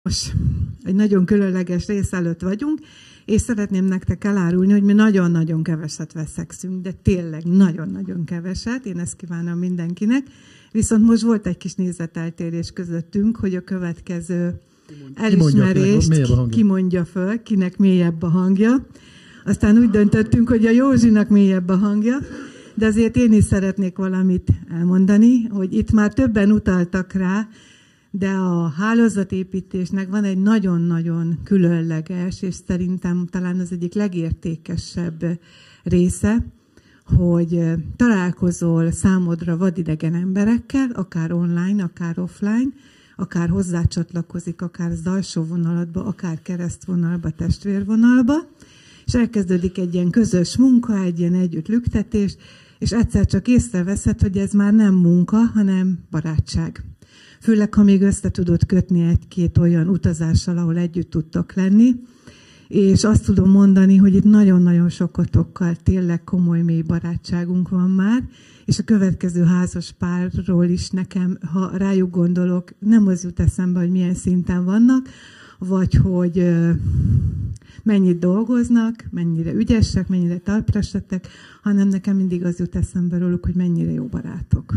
Most egy nagyon különleges rész előtt vagyunk, és szeretném nektek elárulni, hogy mi nagyon-nagyon keveset veszekszünk, de tényleg nagyon-nagyon keveset, én ezt kívánom mindenkinek. Viszont most volt egy kis nézeteltérés közöttünk, hogy a következő elismerést kimondja föl, kinek mélyebb a hangja. Aztán úgy döntöttünk, hogy a Józsinak mélyebb a hangja, de azért én is szeretnék valamit elmondani, hogy itt már többen utaltak rá, de a hálózatépítésnek van egy nagyon-nagyon különleges, és szerintem talán az egyik legértékesebb része, hogy találkozol számodra vadidegen emberekkel, akár online, akár offline, akár hozzácsatlakozik, akár az alsó vonalatba, akár keresztvonalba, testvérvonalba, és elkezdődik egy ilyen közös munka, egy ilyen együttlüktetés, és egyszer csak észreveszed, hogy ez már nem munka, hanem barátság. Főleg, ha még össze tudod kötni egy-két olyan utazással, ahol együtt tudtok lenni. És azt tudom mondani, hogy itt nagyon-nagyon sokotokkal tényleg komoly, mély barátságunk van már, és a következő házas párról is nekem, ha rájuk gondolok, nem az jut eszembe, hogy milyen szinten vannak, vagy hogy mennyit dolgoznak, mennyire ügyesek, mennyire talprasettek, hanem nekem mindig az jut eszembe róluk, hogy mennyire jó barátok.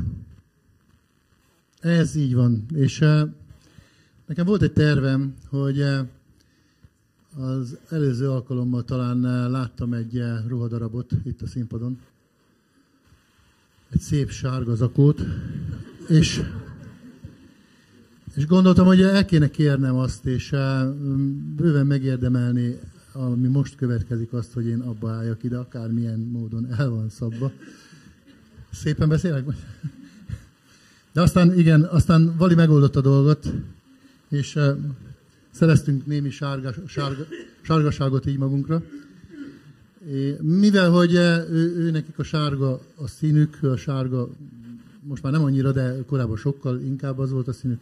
Ez így van. És nekem volt egy tervem, hogy az előző alkalommal talán láttam egy ruhadarabot itt a színpadon. Egy szép sárga zakót. És gondoltam, hogy el kéne kérnem azt, és bőven megérdemelni, ami most következik, azt, hogy én abba álljak ide, akármilyen módon el van szabva. Szépen beszélek? De aztán Vali megoldott a dolgot, és szereztünk némi sárgaságot így magunkra. Mivel, hogy ő nekik a sárga a színük, a sárga most már nem annyira, de korábban sokkal inkább az volt a színük.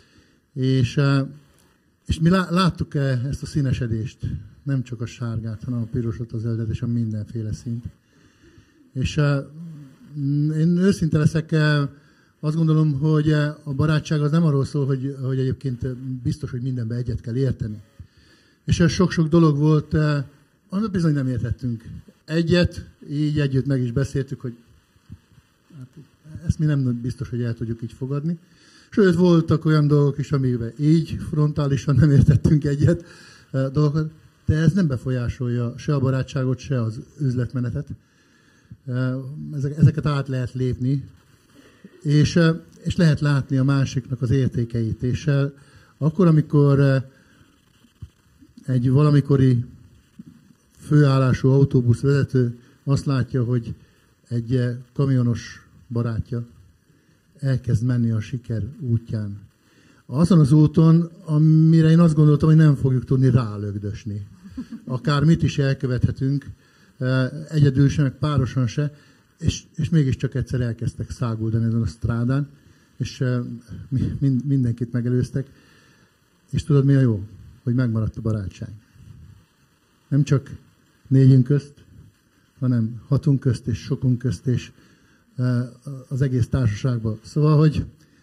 És mi láttuk ezt a színesedést, nem csak a sárgát, hanem a pirosot, a zöldet és a mindenféle színt. És én őszinte leszek, azt gondolom, hogy a barátság az nem arról szól, hogy egyébként biztos, hogy mindenben egyet kell érteni. És ez sok-sok dolog volt, amit bizony nem értettünk egyet, így együtt meg is beszéltük, hogy hát, ezt mi nem biztos, hogy el tudjuk így fogadni. Sőt, voltak olyan dolgok is, amiben így frontálisan nem értettünk egyet dolgokat, de ez nem befolyásolja se a barátságot, se az üzletmenetet. Ezeket át lehet lépni, és lehet látni a másiknak az értékeit. És akkor, amikor egy valamikori főállású autóbuszvezető azt látja, hogy egy kamionos barátja elkezd menni a siker útján. Azon az úton, amire én azt gondoltam, hogy nem fogjuk tudni rálögdösni. Akár mit is elkövethetünk, egyedül se, meg párosan se, és mégiscsak egyszer elkezdtek száguldani ezen a strádán, és mindenkit megelőztek. És tudod, mi a jó? Hogy megmaradt a barátság. Nem csak négyünk közt, hanem hatunk közt és sokunk közt, és az egész társaságban. Szóval, hogy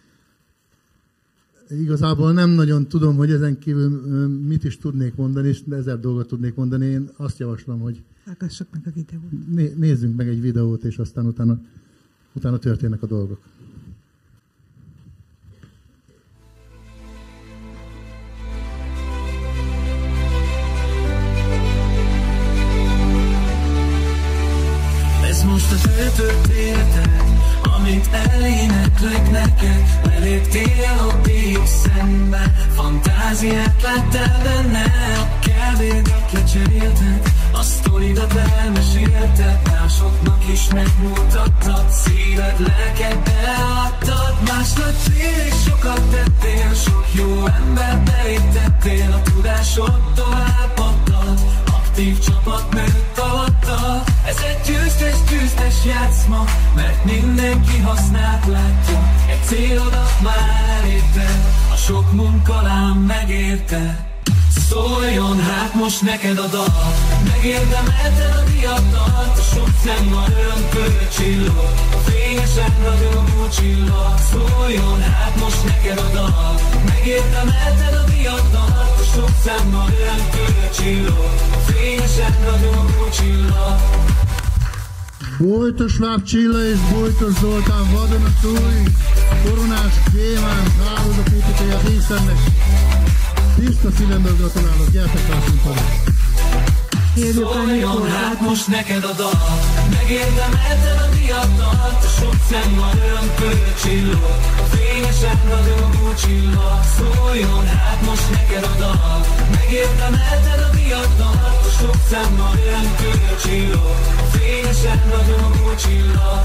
igazából nem nagyon tudom, hogy ezen kívül mit is tudnék mondani, de 1000 dolgot tudnék mondani. Én azt javaslom, hogy hallgassuk meg a videót. Nézzünk meg egy videót, és aztán utána történnek a dolgok. Ez most az ő történeted, amit eléneklek neked. Beléptél a Pixenbe, fantáziát láttál benne. A kedvédet lecserélted, a sztoridat elmesélted, másoknak is megmutattad, szíved, lelked beadtad. Másnak tényleg sokat tettél, sok jó ember beéptettél, a tudásod továbbadtad, aktív csapat nőtt alattad. Ez egy győztes játszma, mert mindenki hasznát látja. Egy célodat már elérted, a sok munkalám megérte. Szóljon hát most neked a dal, megérdemelted a diadat. Sok szemmel ömpöl csillog, fényesen ragyogó csillag. Szóljon hát most neked a dal, megérdemelted a diadat. Sok szemmel ömpöl csillog, fényesen ragyogó csillag. Bojtos Schwab Csilla és Bojtos Zoltán vadonatúj, Koronás Kémán, hálózatépítője a Díszennek. Tiszta szívemből gratulálok, gyertek rá színpadra! Szóljon hát most neked a dal, megérdemelted a diadat. Sok szemmel ömpöl csillog, fényesen ragyogó csillag. Szóljon hát most neked a dal, megérdemelted a diadat. Sok szemmel ömpöl csillog, fényesen ragyogó csillag.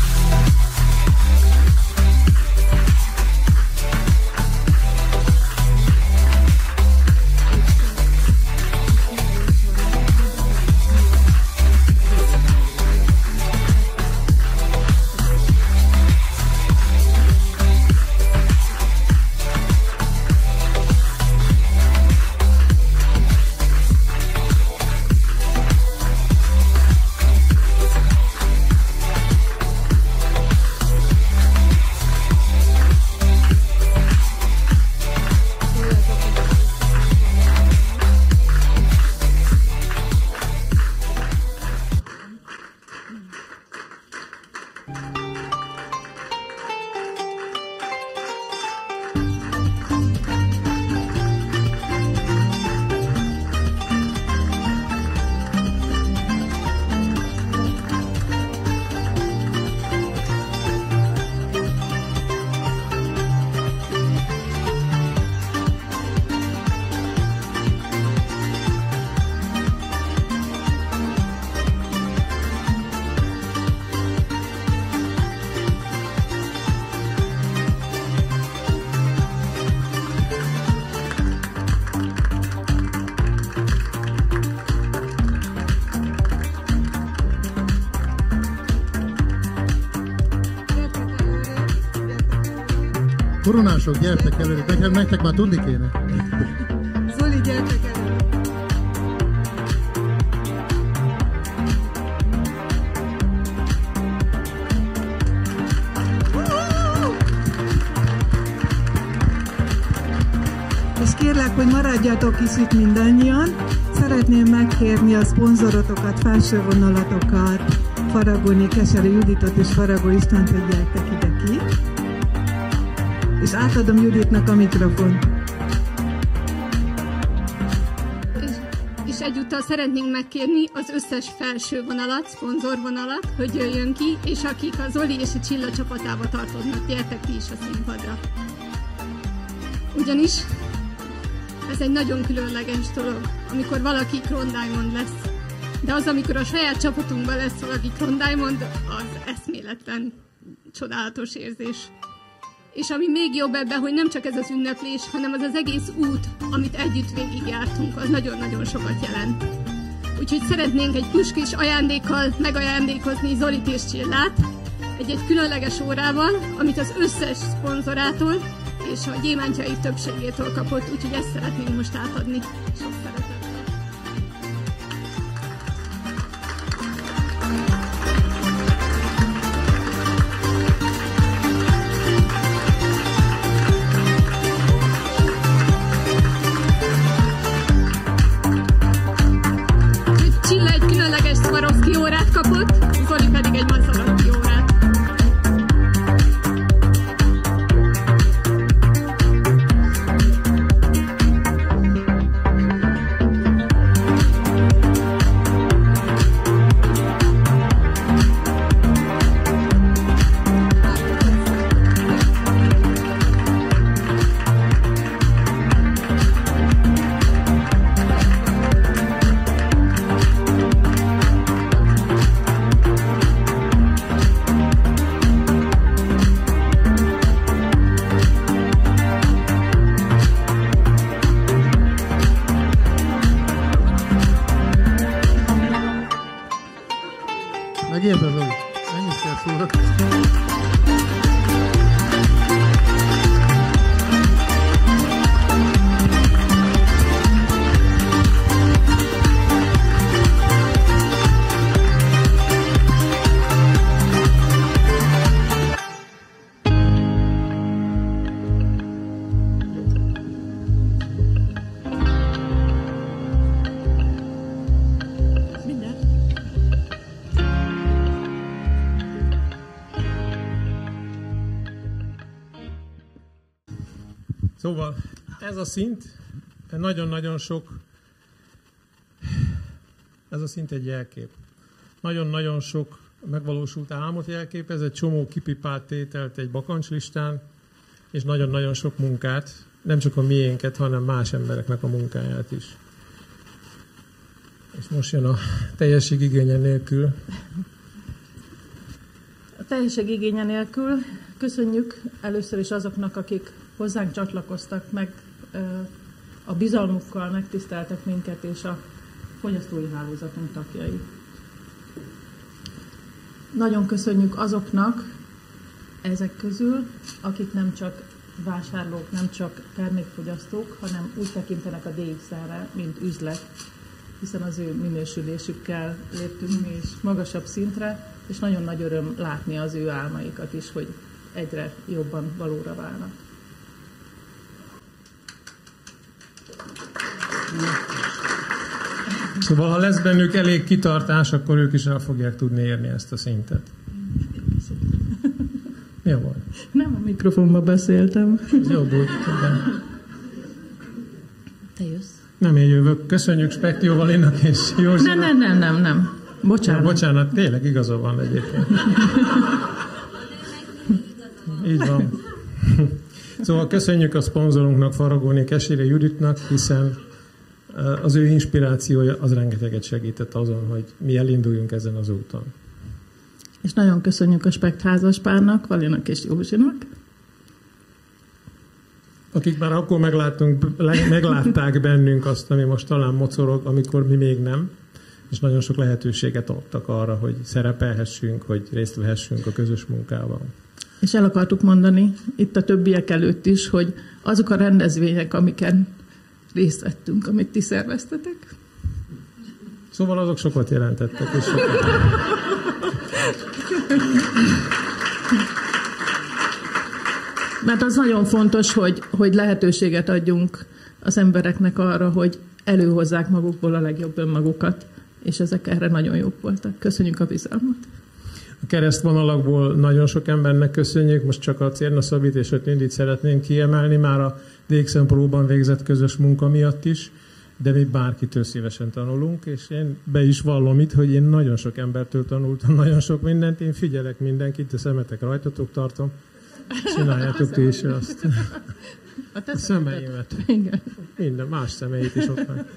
Koronások, gyertek előre, nektek már tudni kéne. Zoli, gyertek előre. És kérlek, hogy maradjatok is itt mindannyian. Szeretném megkérni a szponzorotokat, felsővonalatokat, Faragóni Keserű Juditot és Faragó Istvánt, hogy gyertek ide ki. És átadom Juditnak a mikrofont. És egyúttal szeretnénk megkérni az összes felső vonalat, szponzorvonalat, hogy jöjjön ki, és akik a Zoli és a Csilla csapatába tartoznak, gyertek ti is a színpadra. Ugyanis ez egy nagyon különleges dolog, amikor valaki Crown Diamond lesz. De az, amikor a saját csapatunkban lesz valaki Crown Diamond, az eszméletlen, csodálatos érzés. És ami még jobb ebben, hogy nem csak ez az ünneplés, hanem az az egész út, amit együtt végigjártunk, az nagyon-nagyon sokat jelent. Úgyhogy szeretnénk egy kis ajándékkal megajándékozni Zolit és Csillát, egy különleges órával, amit az összes szponzorától és a gyémántjaik többségétől kapott, úgyhogy ezt szeretnénk most átadni. Sok szeretettel. Csilla egy különleges Swarovski órát kapott, Zoli pedig egy Maserati órát. Megérted, Zoli? Ennyit kell szólni. Szóval ez a szint, nagyon-nagyon sok, ez a szint egy jelkép. Nagyon-nagyon sok megvalósult álmot jelképez, egy csomó kipipált tételt egy bakancslistán, és nagyon-nagyon sok munkát, nem csak a miénket, hanem más embereknek a munkáját is. És most jön a teljesség igénye nélkül. A teljesség igénye nélkül köszönjük először is azoknak, akik hozzánk csatlakoztak, meg a bizalmukkal megtiszteltek minket, és a fogyasztói hálózatunk tagjai. Nagyon köszönjük azoknak ezek közül, akik nem csak vásárlók, nem csak termékfogyasztók, hanem úgy tekintenek a DXR-re, mint üzlet, hiszen az ő minősülésükkel léptünk mi is magasabb szintre, és nagyon nagy öröm látni az ő álmaikat is, hogy egyre jobban valóra válnak. Szóval, ha lesz bennük elég kitartás, akkor ők is el fogják tudni érni ezt a szintet. Mi a baj? Nem a mikrofonba beszéltem. Ez jobb úgy, tudom. Te jössz? Nem én jövök. Köszönjük Spektió Valinak és Józsinak. Nem. Bocsánat. Bocsánat, tényleg igaza van egyébként. Így van. Szóval köszönjük a szponzorunknak, Faragóné Kesére Juditnak, hiszen az ő inspirációja az rengeteget segített azon, hogy mi elinduljunk ezen az úton. És nagyon köszönjük a Spekt házaspárnak, Valinak és Józsinak. Akik már akkor meglátták bennünk azt, ami most talán mocorog, amikor mi még nem, és nagyon sok lehetőséget adtak arra, hogy szerepelhessünk, hogy részt vehessünk a közös munkában. És el akartuk mondani itt a többiek előtt is, hogy azok a rendezvények, amiken részt vettünk, amit ti szerveztetek. Szóval azok sokat jelentettek. És sokat. Mert az nagyon fontos, hogy lehetőséget adjunk az embereknek arra, hogy előhozzák magukból a legjobb önmagukat, és ezek erre nagyon jók voltak. Köszönjük a bizalmat. A keresztvonalakból nagyon sok embernek köszönjük, most csak a Cérna Szabit és a Tündit szeretném kiemelni, már a DXN Pro-ban végzett közös munka miatt is, de mi bárkitől szívesen tanulunk, és én be is vallom itt, hogy én nagyon sok embertől tanultam, nagyon sok mindent, én figyelek mindenkit, a szemetek rajtatok tartom, csináljátok ti is azt. A szemeimet. Igen. Minden, más szemeit is ott van.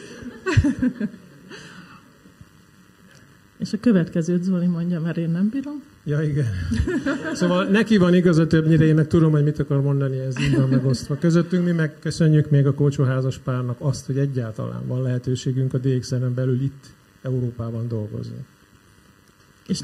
És a következőt Zoli mondja, mert én nem bírom. Ja, igen. Szóval neki van igaza többnyire, én meg tudom, hogy mit akar mondani, ez így van megosztva. Közöttünk mi megköszönjük még a Kócsó házaspárnak azt, hogy egyáltalán van lehetőségünk a DXN-en belül itt Európában dolgozni. És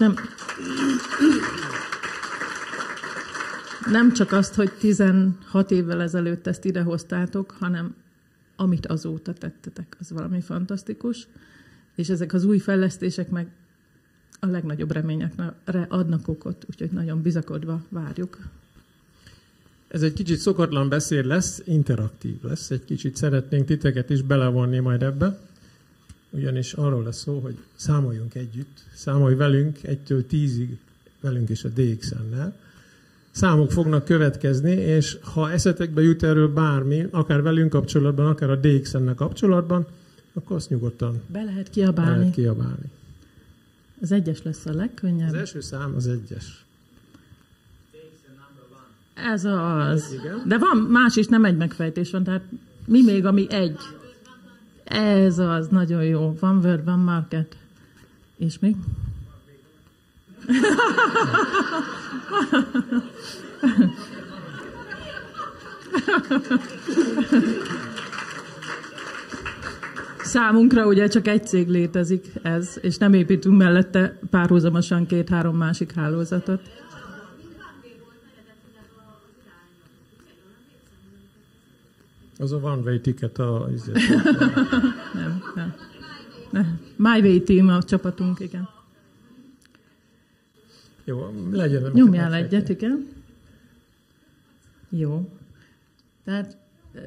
nem csak azt, hogy 16 évvel ezelőtt ezt idehoztátok, hanem amit azóta tettetek, az valami fantasztikus. És ezek az új fejlesztések meg a legnagyobb reményekre adnak okot, úgyhogy nagyon bizakodva várjuk. Ez egy kicsit szokatlan beszéd lesz, interaktív lesz. Egy kicsit szeretnénk titeket is belevonni majd ebbe. Ugyanis arról lesz szó, hogy számoljunk együtt, számolj velünk 1-től 10-ig, velünk is a DXN-nel. Számok fognak következni, és ha eszetekbe jut erről bármi, akár velünk kapcsolatban, akár a DXN-nel kapcsolatban, akkor azt nyugodtan be lehet kiabálni. Az 1-es lesz a legkönnyebb. Az első szám az 1-es. Ez az. Igen. De van más is, nem egy megfejtés van, tehát mi még, ami 1? Ez az, nagyon jó. Van Word, van Market. És még? Számunkra ugye csak egy cég létezik ez, és nem építünk mellette párhuzamosan 2-3 másik hálózatot. Az a one way ticket Nem. My Way Team a csapatunk, igen. Jó, legyen. Nyomjál egyet, igen. Jó. Tehát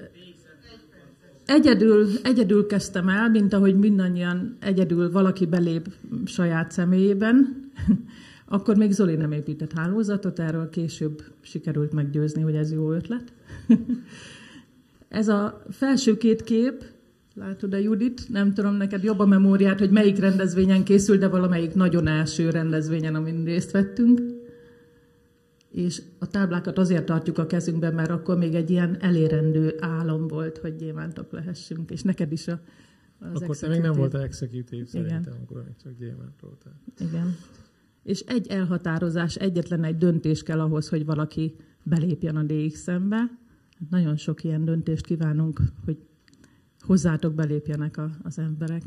egyedül kezdtem el, mint ahogy mindannyian egyedül valaki belép saját személyében. Akkor még Zoli nem épített hálózatot, erről később sikerült meggyőzni, hogy ez jó ötlet. Ez a felső két kép, látod-e Judit? Nem tudom, neked jobb a memóriát, hogy melyik rendezvényen készült, de valamelyik nagyon első rendezvényen, amin részt vettünk. És a táblákat azért tartjuk a kezünkben, mert akkor még egy ilyen elérendő álom volt, hogy gyémántok lehessünk, és neked is az akkor te még nem voltál executive szerintem, akkor még csak gyémánt voltál. Igen. És egy elhatározás, egyetlen egy döntés kell ahhoz, hogy valaki belépjen a DX-be. Nagyon sok ilyen döntést kívánunk, hogy hozzátok belépjenek az emberek.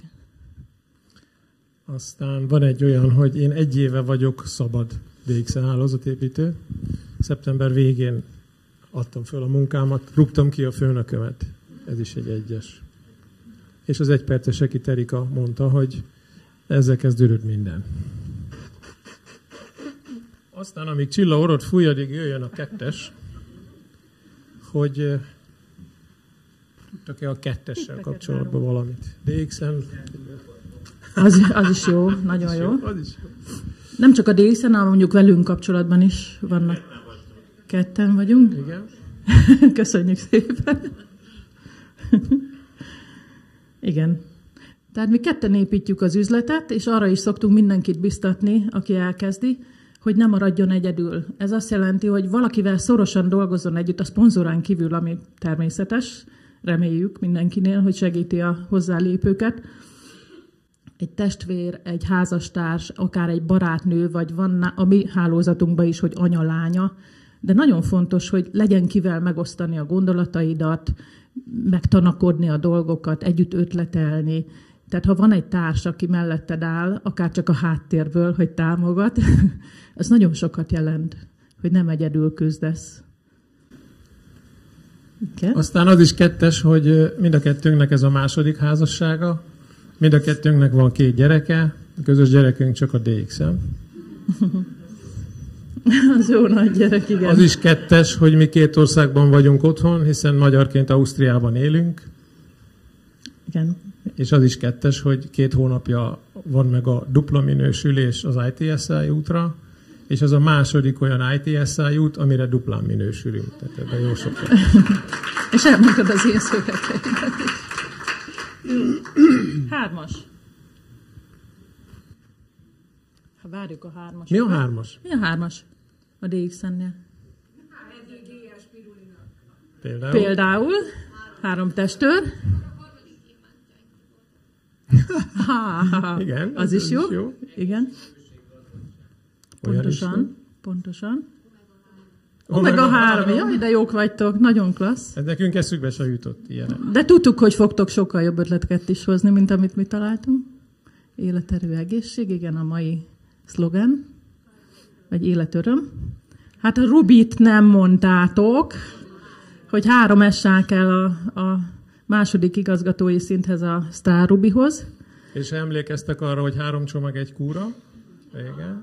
Aztán van egy olyan, hogy én 1 éve vagyok szabad DX-en hálózatépítő. Szeptember végén adtam föl a munkámat, rúgtam ki a főnökömet. Ez is egy 1-es. És az 1 perces Terika mondta, hogy ezzel kezdődött minden. Aztán, amíg Csilla orrot fúj, addig jöjjön a 2-es, hogy tudtak-e a 2-essel kapcsolatban valamit? DX-en... Az is jó, nagyon jó. Nem csak a DX-en, hanem mondjuk velünk kapcsolatban is vannak. 2-en vagyunk. Igen. Köszönjük szépen. Igen. Tehát mi 2-en építjük az üzletet, és arra is szoktunk mindenkit biztatni, aki elkezdi, hogy nem maradjon egyedül. Ez azt jelenti, hogy valakivel szorosan dolgozzon együtt, a szponzorán kívül, ami természetes, reméljük mindenkinél, hogy segíti a hozzálépőket. Egy testvér, egy házastárs, akár egy barátnő, vagy van a mi hálózatunkban is, hogy anya-lánya. De nagyon fontos, hogy legyen kivel megosztani a gondolataidat, megtanakodni a dolgokat, együtt ötletelni. Tehát ha van egy társ, aki melletted áll, akár csak a háttérből, hogy támogat, az nagyon sokat jelent, hogy nem egyedül küzdesz. Okay. Aztán az is 2-es, hogy mind a 2-nknek ez a második házassága, mind a 2-nknek van 2 gyereke, a közös gyerekünk csak a DX-en. Az jó nagy gyerek, igen. Az is 2-es, hogy mi 2 országban vagyunk otthon, hiszen magyarként Ausztriában élünk. Igen. És az is 2-es, hogy 2 hónapja van meg a dupla minősülés az ITSI útra, és az a második olyan ITSI út, amire duplán minősülünk. Tehát ebben jó sok. És elmondtad az én szöveteimet. 3-as. Ha várjuk a 3-as. Mi a 3-as? Mi a 3-as? A DX-ennél. Például 3 testőr. Igen, az is jó. jó. Igen. Pontosan. Omega 3. Jaj, de jók vagytok. Nagyon klassz. Ez nekünk eszükbe se jutott ilyen. De tudtuk, hogy fogtok sokkal jobb ötleteket is hozni, mint amit mi találtunk. Életerő, egészség, igen, a mai szlogen. Vagy életöröm. Hát a Rubit nem mondtátok, hogy 3-essá kell a második igazgatói szinthez a Star Rubihoz. És emlékeztek arra, hogy 3 csomag egy kúra? Igen.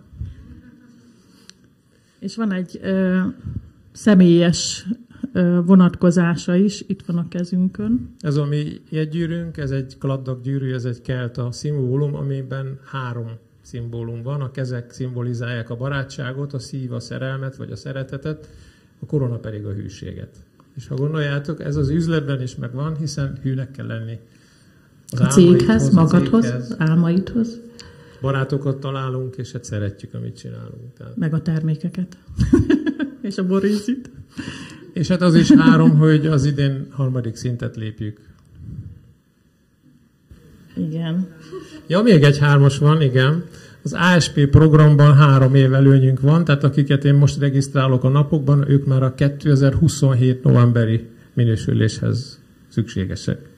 És van egy személyes vonatkozása is, itt van a kezünkön. Ez a mi jegygyűrűnk, ez egy kladdag gyűrű, ez egy kelta szimbólum, amiben 3 szimbólum van. A kezek szimbolizálják a barátságot, a szív a szerelmet vagy a szeretetet, a korona pedig a hűséget. És ha gondoljátok, ez az üzletben is megvan, hiszen hűnek kell lenni. A céghez, magadhoz, az álmaidhoz. Barátokat találunk, és hát szeretjük, amit csinálunk. Tehát. Meg a termékeket. És a borízit. És hát az is 3, hogy az idén 3. szintet lépjük. Igen. Ja, még egy 3-as van, igen. Az ASP programban 3 év előnyünk van, tehát akiket én most regisztrálok a napokban, ők már a 2027 novemberi minősüléshez szükségesek.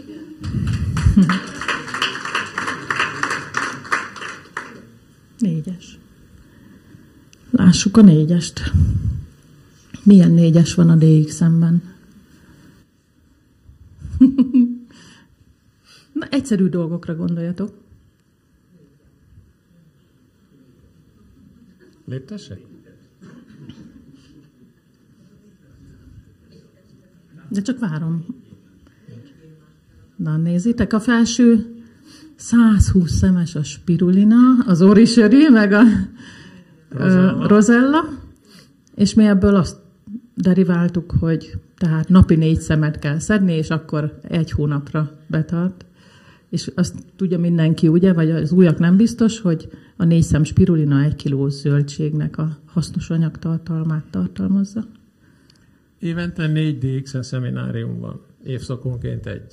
Négyes. Lássuk a 4-est. Milyen 4-es van a DX-ben? Na, egyszerű dolgokra gondoljatok. Léptessek? De csak várom. Na, nézzétek, a felső 120 szemes a spirulina, az orisöri, meg a rozella, és mi ebből azt deriváltuk, hogy Tehát napi 4 szemet kell szedni, és akkor 1 hónapra betart. És azt tudja mindenki, ugye, vagy az újak nem biztos, hogy a 4 szem spirulina 1 kiló zöldségnek a hasznos anyagtartalmát tartalmazza. Évente 4 DXN szeminárium van, évszakonként 1.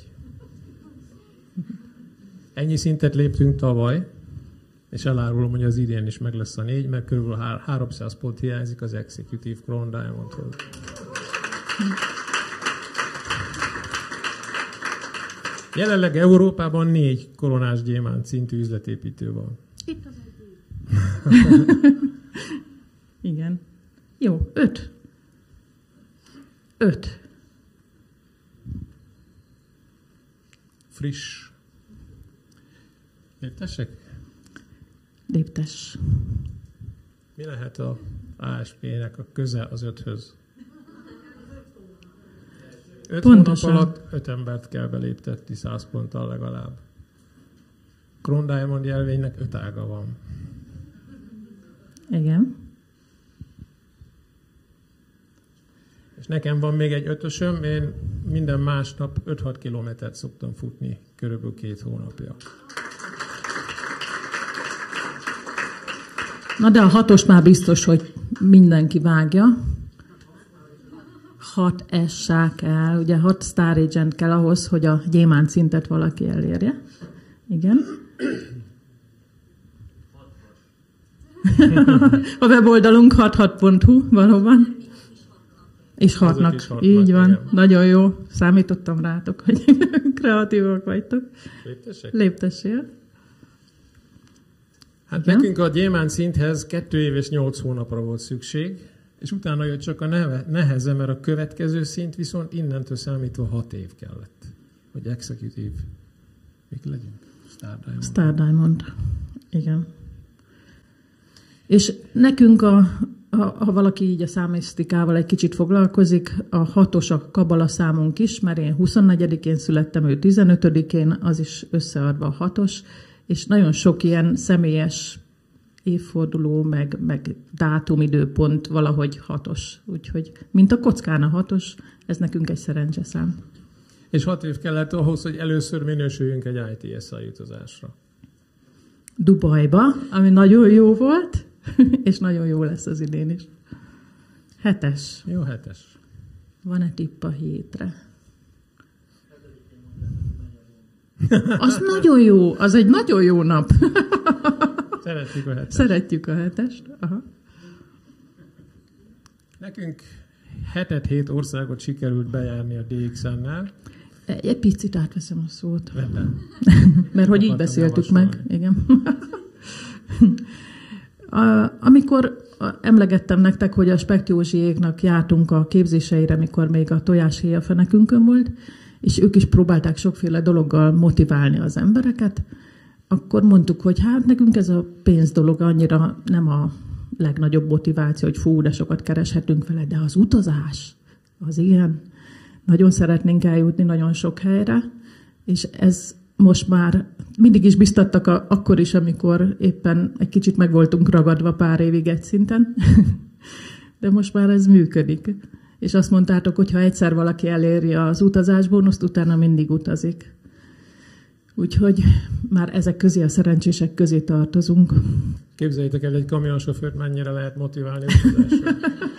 Ennyi szintet léptünk tavaly, és elárulom, hogy az idén is meg lesz a 4, mert kb. 300 pont hiányzik az Executive Crown Diamondhoz. Jelenleg Európában 4 koronás gyémánt szintű üzletépítő van. Itt az igen. Jó, 5. 5. Friss. Léptessek? Léptess. Mi lehet a ASP-nek a köze az 5-höz? 5 hónap alatt 5 embert kell beléptetni 100 ponttal legalább. Crown Diamond jelvénynek 5 ága van. Igen. És nekem van még egy 5-ösöm, én minden másnap 5-6 kilométert szoktam futni, körülbelül 2 hónapja. Na de a 6-os már biztos, hogy mindenki vágja. 6 S-sá kell, ugye 6 Star Agent kell ahhoz, hogy a gyémánt szintet valaki elérje. Igen. A weboldalunk 66.hu valóban. És 6-nak. Így van. Igen. Nagyon jó. Számítottam rátok, hogy kreatívak vagytok. Léptessek? Léptessél. Hát igen? Nekünk a gyémánt szinthez 2 év és 8 hónapra volt szükség, és utána jött csak a neheze, mert a következő szint viszont innentől számítva 6 év kellett, hogy executive. Mik legyünk? Star Diamond. Star Diamond. Igen. És nekünk, ha valaki így a számisztikával egy kicsit foglalkozik, a 6-os a kabala számunk is, mert én 24-én születtem, ő 15-én, az is összeadva a 6-os, és nagyon sok ilyen személyes évforduló, meg dátum, időpont valahogy 6-os. Úgyhogy, mint a kockán a 6-os, ez nekünk egy szerencseszám. És 6 év kellett ahhoz, hogy először minősüljünk egy ITSA utazásra. Dubajba, ami nagyon jó volt, és nagyon jó lesz az idén is. 7-es. Jó, 7-es. Van-e tipp a hétre? Az nagyon jó, az egy nagyon jó nap. Szeretjük a 7-est. Szeretjük a 7-est. Aha. Nekünk 7 országot sikerült bejárni a DXN-nel. Egy picit átveszem a szót. Vettem. Mert hogy így beszéltük meg. Igen. Amikor emlegettem nektek, hogy a Specht Józsiéknak jártunk a képzéseire, mikor még a tojáshéj a fenekünkön volt, és ők is próbálták sokféle dologgal motiválni az embereket, akkor mondtuk, hogy hát nekünk ez a pénz dolog annyira nem a legnagyobb motiváció, hogy fú, de sokat kereshetünk vele, de az utazás, az ilyen. Nagyon szeretnénk eljutni nagyon sok helyre, és ez most már mindig is biztattak akkor is, amikor éppen egy kicsit meg voltunk ragadva pár évig egy szinten, de most már ez működik. És azt mondtátok, hogy ha egyszer valaki eléri az utazásbónuszt, utána mindig utazik. Úgyhogy már ezek közé, a szerencsések közé tartozunk. Képzeljétek el, egy kamionsofőrt mennyire lehet motiválni utazásra.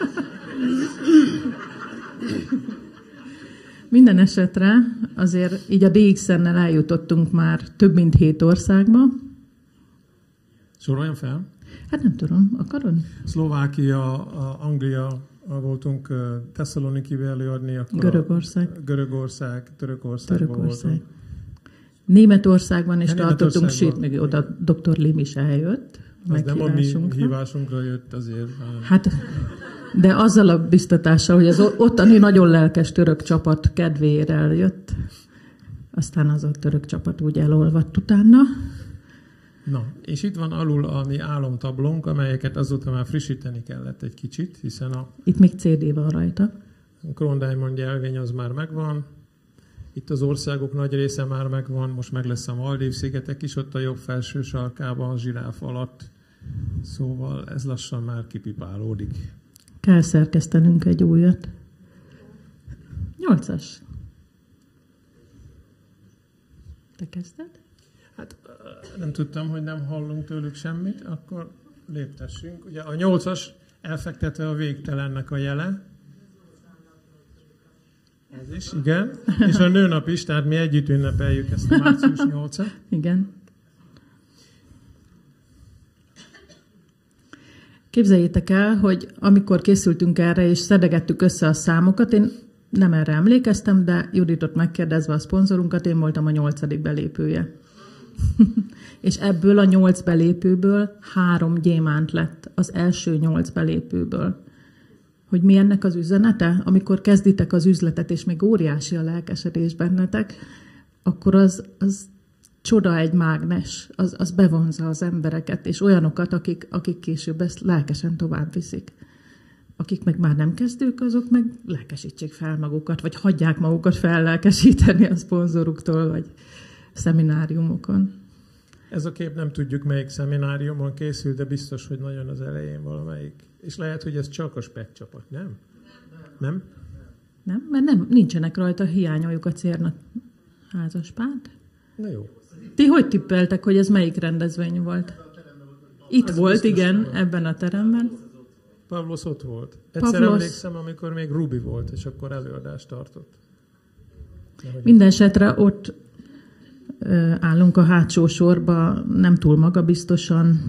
Minden esetre azért így a DXN-nel eljutottunk már több mint 7 országba. Soroljam fel? Hát nem tudom, akarod? Szlovákia, Anglia, voltunk Tesszalonikibe előadni. Akkor Görögország. Törökország. Németországban is tartottunk, sőt, még oda Dr. Lim is eljött. Az nem a mi hívásunkra jött azért. Hát, de azzal a biztatással, hogy az ottani nagyon lelkes török csapat kedvéért eljött. Aztán az a török csapat úgy elolvadt utána. Na, és itt van alul a mi álomtablónk, amelyeket azóta már frissíteni kellett egy kicsit, hiszen itt még CD van rajta. A Crown Diamond jelvény az már megvan. Itt az országok nagy része már megvan, most meg lesz a Maldív-szigetek is, ott a jobb felső sarkában, a zsiráf alatt. Szóval ez lassan már kipipálódik. Kell szerkesztenünk egy újat. 8-as. Te kezdted? Hát nem tudtam, hogy nem hallunk tőlük semmit, akkor léptessünk. Ugye a 8-as elfektetve a végtelennek a jele. Ez is, igen. És a nőnap is, tehát mi együtt ünnepeljük ezt a március 8-at. Igen. Képzeljétek el, hogy amikor készültünk erre, és szedegettük össze a számokat, én nem erre emlékeztem, de Juditot megkérdezve a szponzorunkat, én voltam a 8. belépője. És ebből a 8 belépőből 3 gyémánt lett az első 8 belépőből. Hogy mi ennek az üzenete? Amikor kezditek az üzletet, és még óriási a lelkesedés bennetek, akkor az csoda, egy mágnes, az bevonza az embereket, és olyanokat, akik később ezt lelkesen tovább viszik. Akik meg már nem kezdők, azok meg lelkesítsék fel magukat, vagy hagyják magukat fellelkesíteni a szponzoruktól, vagy szemináriumokon. Ez a kép nem tudjuk, melyik szemináriumon készült, de biztos, hogy nagyon az elején valamelyik. És lehet, hogy ez csak a SPEC csapat, nem? Nem? Nem, mert nincsenek rajta, hiányoljuk a Cérna házaspárt. Na jó. Ti hogy tippeltek, hogy ez melyik rendezvény volt? Itt ez volt, igen, volt. Ebben a teremben. Pavlos ott volt. Egyszer emlékszem, amikor még Rubi volt, és akkor előadást tartott. Mindenesetre ott állunk a hátsó sorba, nem túl magabiztosan.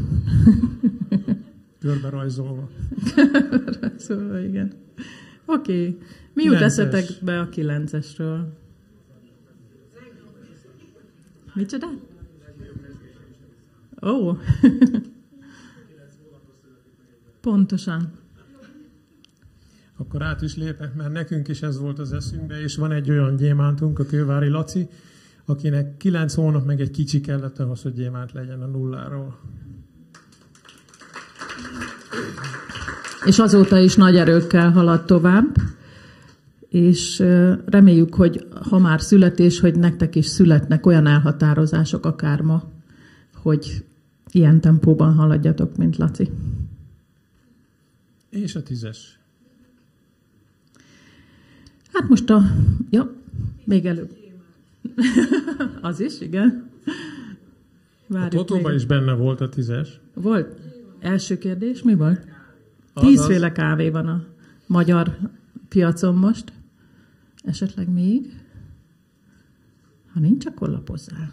Körbe rajzolva. Szóval igen. Oké. Mi jut eszetek be a 9-esről? Micsoda? Ó. Pontosan. Akkor át is lépek, mert nekünk is ez volt az eszünkbe, és van egy olyan gyémántunk, a Kővári Laci, akinek 9 hónap meg egy kicsi kellett ahhoz, hogy gyémánt legyen a nulláról. És azóta is nagy erőkkel halad tovább, és reméljük, hogy ha már születés, hogy nektek is születnek olyan elhatározások akár ma, hogy ilyen tempóban haladjatok, mint Laci. És a 10-es. Hát most még előbb. Az is, igen. Várjuk, a Totóban is benne volt a 10-es. Volt. Első kérdés, mi volt? 10 féle kávé van a magyar piacon most. Esetleg még? Ha nincs, akkor lapozzál.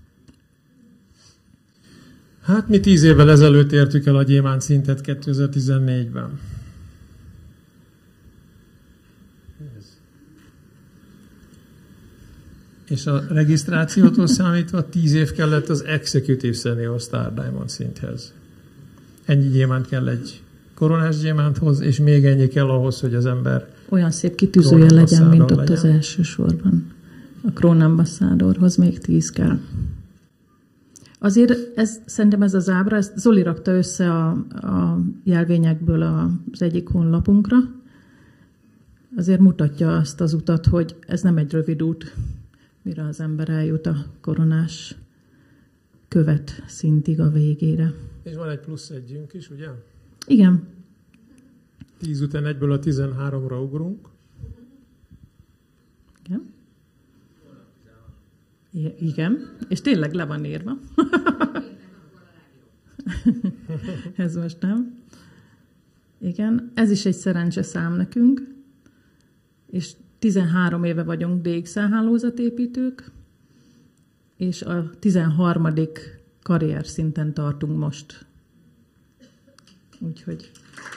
Hát mi 10 évvel ezelőtt értük el a gyémánt szintet 2014-ben. És a regisztrációtól számítva 10 év kellett az Executive Senior Star Diamond szinthez. Ennyi gyémánt kell egy koronás gyémánthoz, és még ennyi kell ahhoz, hogy az ember olyan szép kitűzője legyen, mint ott legyen. Az első sorban. A krónambaszádorhoz még 10 kell. Azért szerintem ez az ábra, ezt Zoli rakta össze a jelvényekből az egyik honlapunkra. Azért mutatja azt az utat, hogy ez nem egy rövid út, mire az ember eljut a koronás követ szintig a végére. És van egy plusz együnk is, ugye? Igen. 10 után egyből a 13-ra ugrunk. Igen. Igen. És tényleg le van írva. Ez most nem. Igen. Ez is egy szerencseszám nekünk. És 13 éve vagyunk DXL hálózatépítők, és a 13. karrier szinten tartunk most. Úgyhogy...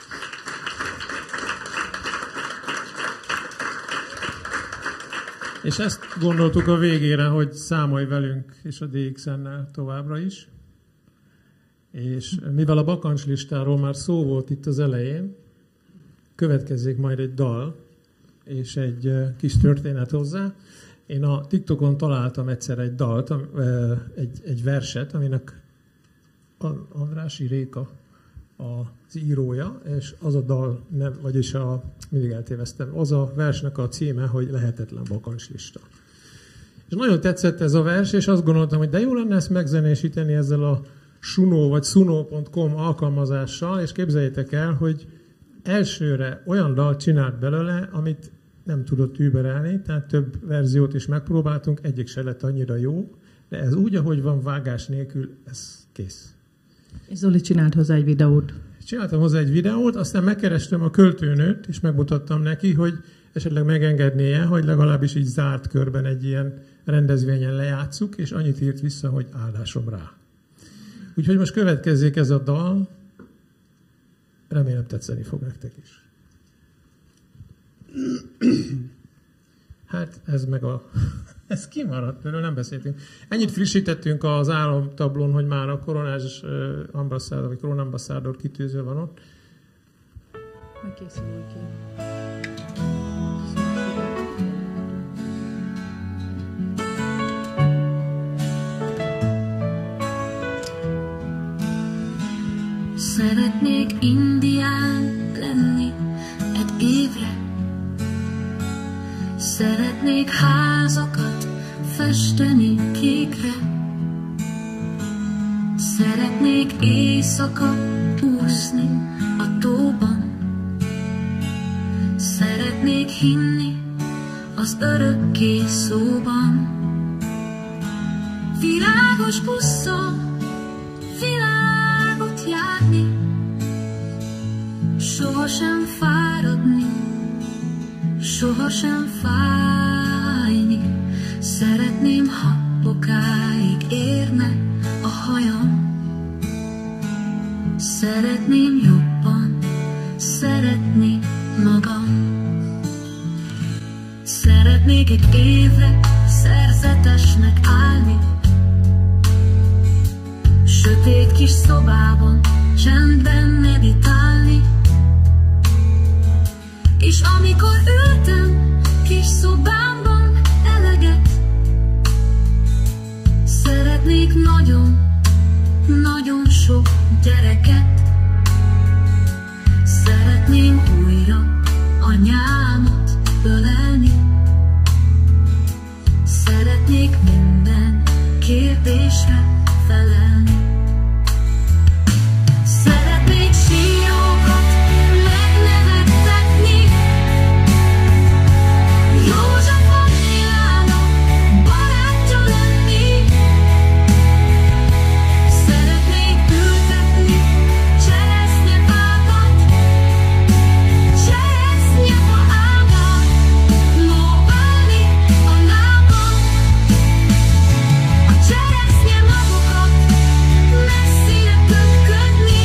És ezt gondoltuk a végére, hogy számolj velünk és a DXN-nel továbbra is. És mivel a bakancslistáról már szó volt itt az elején, következzék majd egy dal és egy kis történet hozzá. Én a TikTokon találtam egyszer egy dalt, egy verset, aminek Andrássy Réka az írója, és az a dal, vagyis mindig eltéveztem, az a versnek a címe, hogy Lehetetlen bakancslista. És nagyon tetszett ez a vers, és azt gondoltam, hogy de jó lenne ezt megzenésíteni ezzel a Suno vagy suno.com alkalmazással, és képzeljétek el, hogy elsőre olyan dalt csinált belőle, amit nem tudott überelni, tehát több verziót is megpróbáltunk, egyik se lett annyira jó, de ez úgy, ahogy van, vágás nélkül, ez kész. És Zoli csinált hozzá egy videót. Csináltam hozzá egy videót, aztán megkerestem a költőnőt, és megmutattam neki, hogy esetleg megengednie, hogy legalábbis így zárt körben egy ilyen rendezvényen lejátszuk, és annyit írt vissza, hogy áldásom rá. Úgyhogy most következzék ez a dal, remélem tetszeni fog nektek is. Hát ez meg a... Ez kimaradt, erről nem beszéltünk. Ennyit frissítettünk az államtablón, hogy már a koronás ambasszádor, vagy koronambasszádor kitűző van ott. Megkészül ki. Szeretnék indián lenni egy évre. Szeretnék házakat festeni kékre. Szeretnék éjszaka úszni a tóban. Szeretnék hinni az örökké szóban. Világos busszal világot járni, sohasem fáradni, sohasem fájni. Szeretném, ha bokáig érne a hajam. Szeretném jobban szeretni magam. Szeretnék egy évre szerzetesnek állni, sötét kis szobában csendben meditálni. És amikor ültem kis szobámban eleget, szeretnék nagyon, nagyon sok gyereket. Szeretném újra anyámat ölelni. Szeretnék minden kérdésre felelni. Szeretnék sírokat megnevettetni. József Attilának barátja lenni. Szeretnék ültetni cseresznyefákat, cseresznyefa ágát, lóbálni a lábam. A cseresznye magokat messzire pötködni,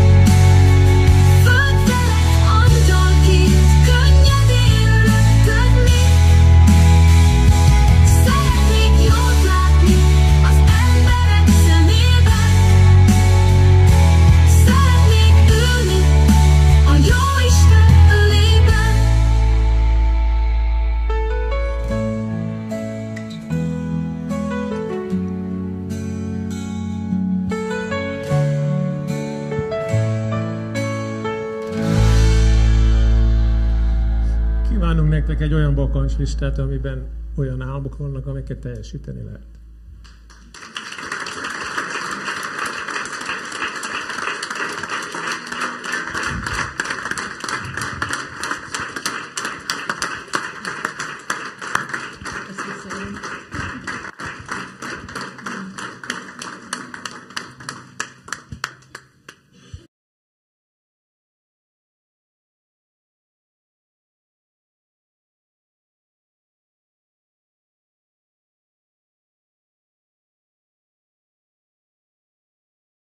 föld felett angyalként könnyedén röpködni. Szeretnék jót látni az emberek szemében. Szeretnék ülni a Jóisten ölében. Kívánunk nektek egy olyan bakancslistát, amiben olyan álmok vannak, amiket teljesíteni lehet.